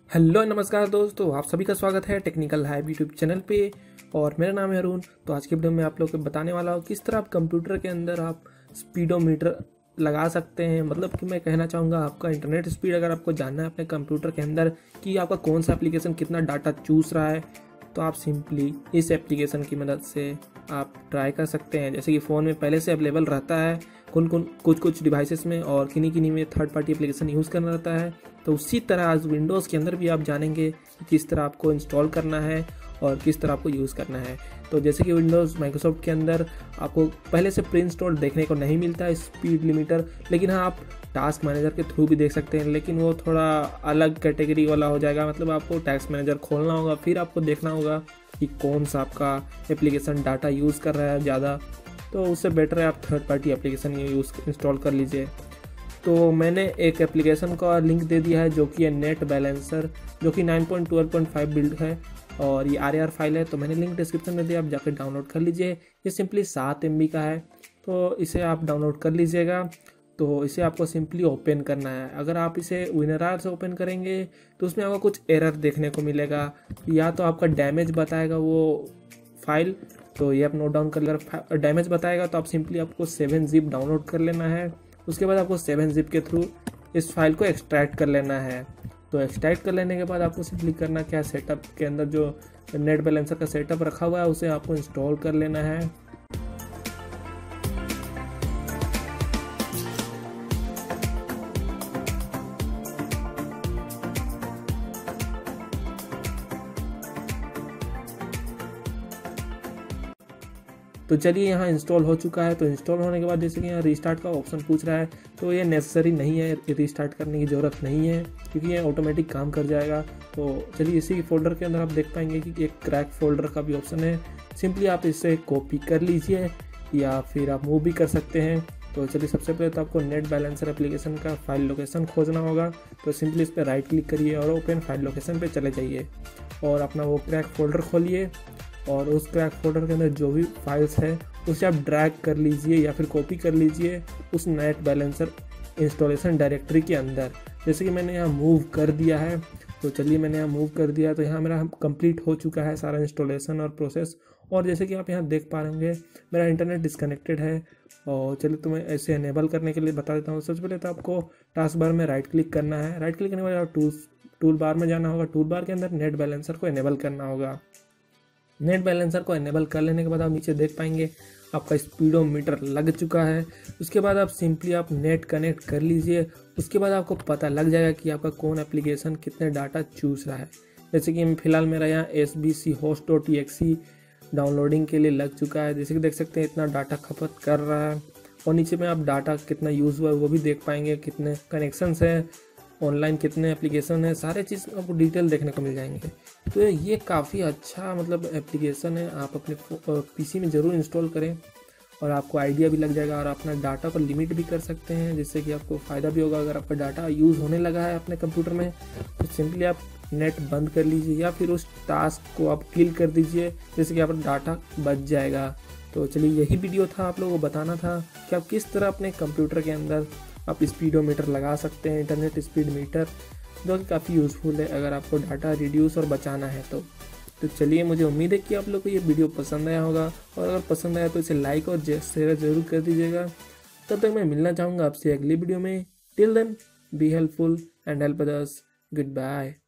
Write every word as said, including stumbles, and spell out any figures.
Hello नमस्कार दोस्तों, आप सभी का स्वागत है टेक्निकल हाइब यूट्यूब चैनल पे। और मेरा नाम है अरुण। तो आज के वीडियो में आप लोग को बताने वाला हूँ किस तरह आप कंप्यूटर के अंदर आप स्पीडोमीटर लगा सकते हैं। मतलब कि मैं कहना चाहूँगा आपका इंटरनेट स्पीड अगर आपको जानना है अपने कंप्यूटर के अंदर कि आपका कौन सा एप्लीकेशन कितना डाटा चूस रहा है, तो आप सिंपली इस एप्लीकेशन की मदद से आप ट्राई कर सकते हैं। जैसे कि फ़ोन में पहले से अवेलेबल रहता है कौन कौन कुछ कुछ डिवाइसेस में, और किन्हीं किन्हीं में थर्ड पार्टी एप्लीकेशन यूज़ करना रहता है। तो उसी तरह आज विंडोज़ के अंदर भी आप जानेंगे कि किस तरह आपको इंस्टॉल करना है और किस तरह आपको यूज़ करना है। तो जैसे कि विंडोज़ माइक्रोसॉफ्ट के अंदर आपको पहले से प्री इंस्टॉल देखने को नहीं मिलता है स्पीड लिमिटर, लेकिन हाँ आप टास्क मैनेजर के थ्रू भी देख सकते हैं, लेकिन वो थोड़ा अलग कैटेगरी वाला हो जाएगा। मतलब आपको टास्क मैनेजर खोलना होगा, फिर आपको देखना होगा कि कौन सा आपका एप्लीकेशन डाटा यूज़ कर रहा है ज़्यादा। तो उससे बेटर है आप third party application use install कर लीजिए। तो मैंने एक एप्लीकेशन का लिंक दे दिया है जो कि है नेट बैलेंसर, जो कि nine point twelve point five build है और ये आर ए आर फाइल है। तो मैंने लिंक डिस्क्रिप्शन में दिया, आप जाकर डाउनलोड कर लीजिए। ये सिंपली सात एम बी का है, तो इसे आप डाउनलोड कर लीजिएगा। तो इसे आपको सिंपली ओपन करना है। अगर आप इसे विनरार से ओपन करेंगे तो उसमें आपको कुछ एरर देखने को मिलेगा, या तो आपका डैमेज बताएगा वो फाइल। तो ये आप नोट डाउन कर लेगा। डैमेज बताएगा तो आप सिंपली आपको सेवन जिप डाउनलोड कर लेना है। उसके बाद आपको सेवन जिप के थ्रू इस फाइल को एक्सट्रैक्ट कर लेना है। तो एक्सट्रैक्ट कर लेने के बाद आपको सिंपली करना क्या, सेटअप के अंदर जो नेट बैलेंसर का सेटअप रखा हुआ है उसे आपको इंस्टॉल कर लेना है। तो चलिए यहाँ इंस्टॉल हो चुका है। तो इंस्टॉल होने के बाद जैसे कि यहाँ रीस्टार्ट का ऑप्शन पूछ रहा है, तो ये नेसेसरी नहीं है, रीस्टार्ट करने की ज़रूरत नहीं है क्योंकि ये ऑटोमेटिक काम कर जाएगा। तो चलिए इसी फोल्डर के अंदर आप देख पाएंगे कि एक क्रैक फोल्डर का भी ऑप्शन है। सिंपली आप इसे कॉपी कर लीजिए या फिर आप मूव भी कर सकते हैं। तो चलिए सबसे पहले तो आपको नेट बैलेंसर एप्लीकेशन का फाइल लोकेशन खोजना होगा। तो सिंपली इस पर राइट क्लिक करिए और ओपन फाइल लोकेशन पे चले जाइए और अपना वो क्रैक फोल्डर खोलिए और उस क्रैक फोल्डर के अंदर जो भी फाइल्स है उसे आप ड्रैग कर लीजिए या फिर कॉपी कर लीजिए उस नेट बैलेंसर इंस्टॉलेशन डायरेक्टरी के अंदर। जैसे कि मैंने यहाँ मूव कर दिया है, तो चलिए मैंने यहाँ मूव कर दिया। तो यहाँ मेरा कंप्लीट हो चुका है सारा इंस्टॉलेशन और प्रोसेस। और जैसे कि आप यहाँ देख पा रहे होंगे मेरा इंटरनेट डिस्कनेक्टेड है। और चलिए तो मैं ऐसे इनेबल करने के लिए बता देता हूँ। सबसे पहले तो आपको टास्क बार में राइट क्लिक करना है। राइट क्लिक करने के बाद टूल टूल बार में जाना होगा। टूल बार के अंदर नेट बैलेंसर को इनेबल करना होगा। नेट बैलेंसर को इनेबल कर लेने के बाद आप नीचे देख पाएंगे आपका स्पीडोमीटर लग चुका है। उसके बाद आप सिंपली आप नेट कनेक्ट कर लीजिए। उसके बाद आपको पता लग जाएगा कि आपका कौन एप्लीकेशन कितने डाटा चूस रहा है। जैसे कि फिलहाल मेरा यहाँ S B C host dot T X E downloading के लिए लग चुका है। जैसे कि देख सकते हैं इतना डाटा खपत कर रहा है। और नीचे में आप डाटा कितना यूज़ हुआ है वो भी देख पाएंगे, कितने कनेक्शंस हैं, ऑनलाइन कितने एप्लीकेशन है, सारे चीज़ आपको डिटेल देखने को मिल जाएंगे। तो ये काफ़ी अच्छा मतलब एप्लीकेशन है, आप अपने पीसी में ज़रूर इंस्टॉल करें और आपको आइडिया भी लग जाएगा और अपना डाटा को लिमिट भी कर सकते हैं, जिससे कि आपको फ़ायदा भी होगा। अगर आपका डाटा यूज़ होने लगा है अपने कंप्यूटर में तो सिंपली आप नेट बंद कर लीजिए या फिर उस टास्क को आप किल कर दीजिए, जिससे कि आपका डाटा बच जाएगा। तो चलिए यही वीडियो था, आप लोगों को बताना था कि आप किस तरह अपने कंप्यूटर के अंदर आप स्पीडोमीटर लगा सकते हैं, इंटरनेट स्पीड मीटर, जो कि काफ़ी यूज़फुल है अगर आपको डाटा रिड्यूस और बचाना है तो। तो चलिए मुझे उम्मीद है कि आप लोग को ये वीडियो पसंद आया होगा, और अगर पसंद आया तो इसे लाइक और शेयर ज़रूर कर दीजिएगा। तब तक मैं मिलना चाहूँगा आपसे अगली वीडियो में। Till then be helpful and help others. Good bye.